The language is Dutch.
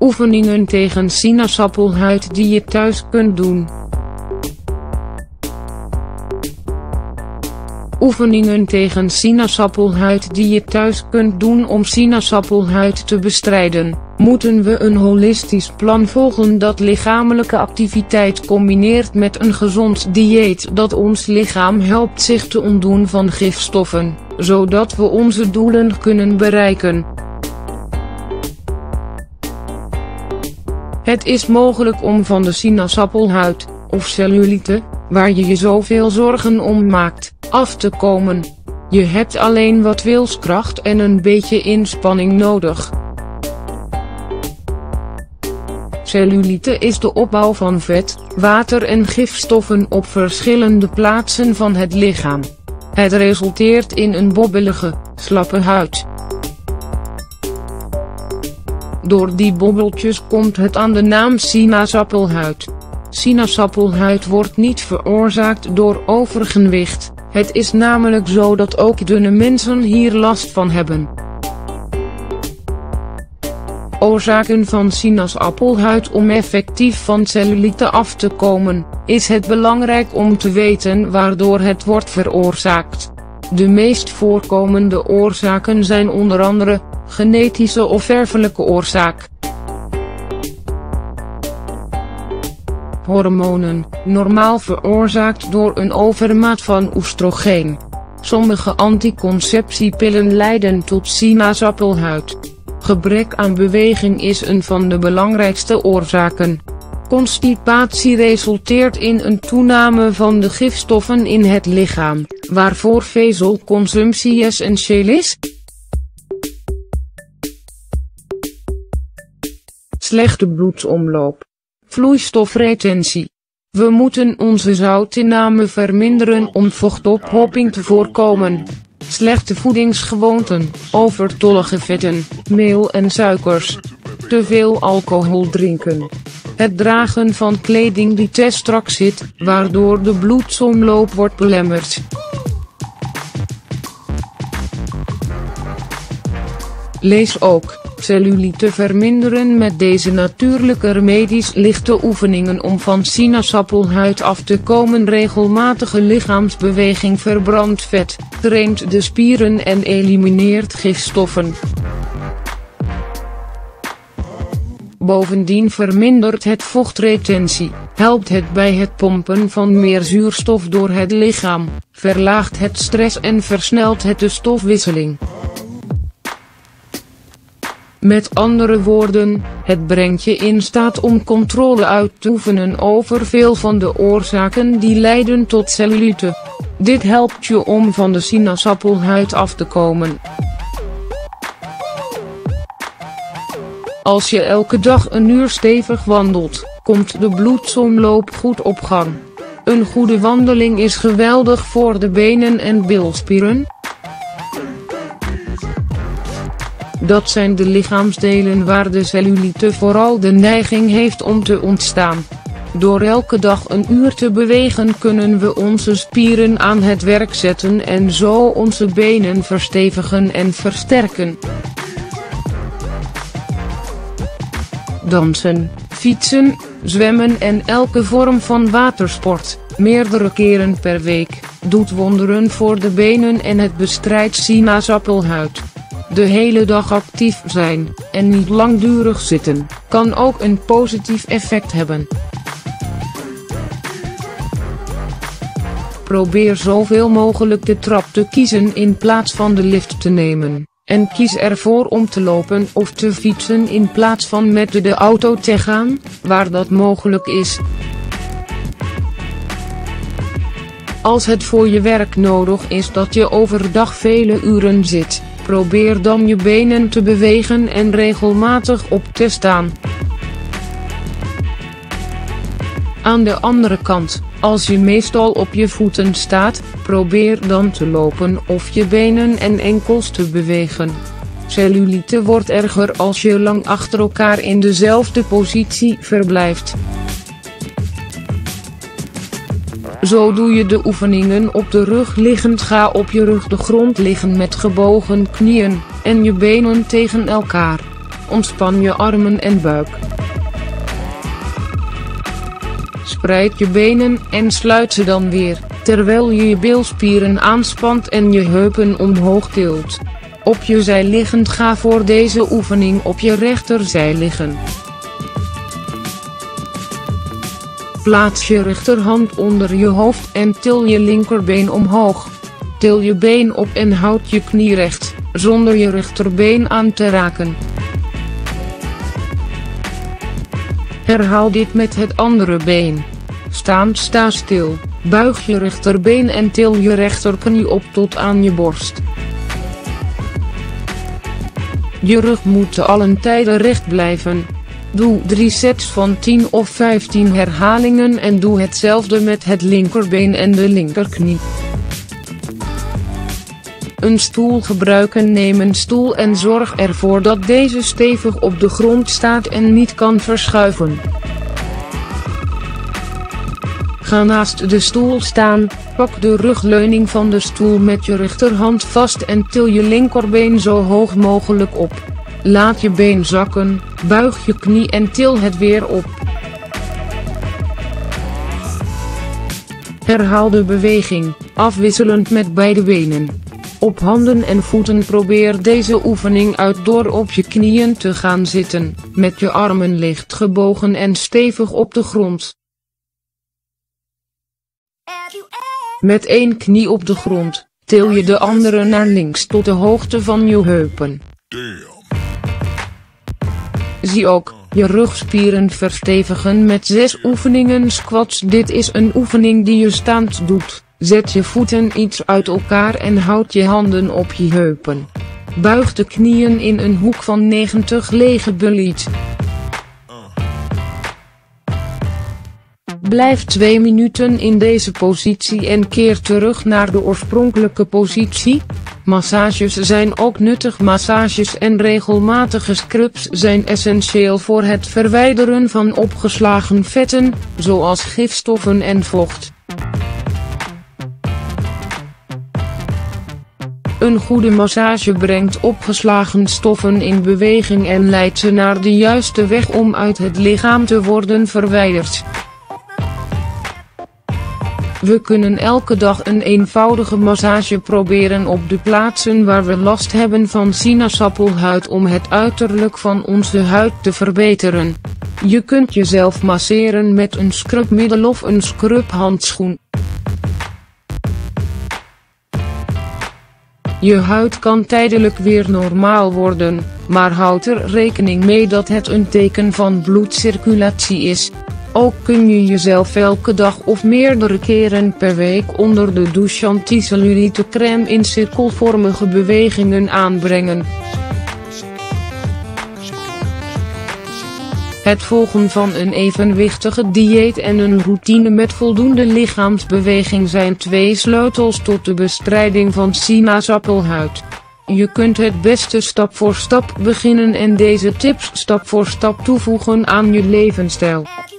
Oefeningen tegen sinaasappelhuid die je thuis kunt doen. Oefeningen tegen sinaasappelhuid die je thuis kunt doen om sinaasappelhuid te bestrijden. Moeten we een holistisch plan volgen dat lichamelijke activiteit combineert met een gezond dieet dat ons lichaam helpt zich te ontdoen van gifstoffen, zodat we onze doelen kunnen bereiken. Het is mogelijk om van de sinaasappelhuid, of cellulite, waar je je zoveel zorgen om maakt, af te komen. Je hebt alleen wat wilskracht en een beetje inspanning nodig. Cellulite is de opbouw van vet, water en gifstoffen op verschillende plaatsen van het lichaam. Het resulteert in een bobbelige, slappe huid. Door die bobbeltjes komt het aan de naam sinaasappelhuid. Sinaasappelhuid wordt niet veroorzaakt door overgewicht, het is namelijk zo dat ook dunne mensen hier last van hebben. Oorzaken van sinaasappelhuid. Om effectief van cellulite af te komen, is het belangrijk om te weten waardoor het wordt veroorzaakt. De meest voorkomende oorzaken zijn onder andere genetische of erfelijke oorzaak. Hormonen, normaal veroorzaakt door een overmaat van oestrogeen. Sommige anticonceptiepillen leiden tot sinaasappelhuid. Gebrek aan beweging is een van de belangrijkste oorzaken. Constipatie resulteert in een toename van de gifstoffen in het lichaam, waarvoor vezelconsumptie essentieel is. Slechte bloedsomloop. Vloeistofretentie. We moeten onze zoutinname verminderen om vochtophoping te voorkomen. Slechte voedingsgewoonten, overtollige vetten, meel en suikers. Te veel alcohol drinken. Het dragen van kleding die te strak zit, waardoor de bloedsomloop wordt belemmerd. Lees ook: cellulite verminderen met deze natuurlijke remedies. Lichte oefeningen om van sinaasappelhuid af te komen. Regelmatige lichaamsbeweging verbrandt vet, traint de spieren en elimineert gifstoffen. Bovendien vermindert het vochtretentie, helpt het bij het pompen van meer zuurstof door het lichaam, verlaagt het stress en versnelt het de stofwisseling. Met andere woorden, het brengt je in staat om controle uit te oefenen over veel van de oorzaken die leiden tot cellulite. Dit helpt je om van de sinaasappelhuid af te komen. Als je elke dag een uur stevig wandelt, komt de bloedsomloop goed op gang. Een goede wandeling is geweldig voor de benen en bilspieren. Dat zijn de lichaamsdelen waar de cellulite vooral de neiging heeft om te ontstaan. Door elke dag een uur te bewegen kunnen we onze spieren aan het werk zetten en zo onze benen verstevigen en versterken. Dansen, fietsen, zwemmen en elke vorm van watersport, meerdere keren per week, doet wonderen voor de benen en het bestrijdt sinaasappelhuid. De hele dag actief zijn, en niet langdurig zitten, kan ook een positief effect hebben. Probeer zoveel mogelijk de trap te kiezen in plaats van de lift te nemen, en kies ervoor om te lopen of te fietsen in plaats van met de auto te gaan, waar dat mogelijk is. Als het voor je werk nodig is dat je overdag vele uren zit, probeer dan je benen te bewegen en regelmatig op te staan. Aan de andere kant, als je meestal op je voeten staat, probeer dan te lopen of je benen en enkels te bewegen. Cellulite wordt erger als je lang achter elkaar in dezelfde positie verblijft. Zo doe je de oefeningen op de rug liggend. Ga op je rug de grond liggen met gebogen knieën, en je benen tegen elkaar. Ontspan je armen en buik. Spreid je benen en sluit ze dan weer, terwijl je je bilspieren aanspant en je heupen omhoog tilt. Op je zij liggend ga voor deze oefening op je rechterzij liggen. Plaats je rechterhand onder je hoofd en til je linkerbeen omhoog. Til je been op en houd je knie recht, zonder je rechterbeen aan te raken. Herhaal dit met het andere been. Sta stil, buig je rechterbeen en til je rechterknie op tot aan je borst. Je rug moet te allen tijden recht blijven. Doe 3 sets van 10 of 15 herhalingen en doe hetzelfde met het linkerbeen en de linkerknie. Een stoel gebruiken. Neem een stoel en zorg ervoor dat deze stevig op de grond staat en niet kan verschuiven. Ga naast de stoel staan, pak de rugleuning van de stoel met je rechterhand vast en til je linkerbeen zo hoog mogelijk op. Laat je been zakken, buig je knie en til het weer op. Herhaal de beweging, afwisselend met beide benen. Op handen en voeten probeer deze oefening uit door op je knieën te gaan zitten, met je armen licht gebogen en stevig op de grond. Met één knie op de grond, til je de andere naar links tot de hoogte van je heupen. Zie ook, je rugspieren verstevigen met 6 oefeningen squats. Dit is een oefening die je staand doet. Zet je voeten iets uit elkaar en houd je handen op je heupen. Buig de knieën in een hoek van 90 lege bullet. Blijf 2 minuten in deze positie en keer terug naar de oorspronkelijke positie. Massages zijn ook nuttig. Massages en regelmatige scrubs zijn essentieel voor het verwijderen van opgeslagen vetten, zoals gifstoffen en vocht. Een goede massage brengt opgeslagen stoffen in beweging en leidt ze naar de juiste weg om uit het lichaam te worden verwijderd. We kunnen elke dag een eenvoudige massage proberen op de plaatsen waar we last hebben van sinaasappelhuid om het uiterlijk van onze huid te verbeteren. Je kunt jezelf masseren met een scrubmiddel of een scrubhandschoen. Je huid kan tijdelijk weer normaal worden, maar houd er rekening mee dat het een teken van bloedcirculatie is. Ook kun je jezelf elke dag of meerdere keren per week onder de douche anticellulite crème in cirkelvormige bewegingen aanbrengen. Het volgen van een evenwichtige dieet en een routine met voldoende lichaamsbeweging zijn 2 sleutels tot de bestrijding van sinaasappelhuid. Je kunt het beste stap voor stap beginnen en deze tips stap voor stap toevoegen aan je levensstijl.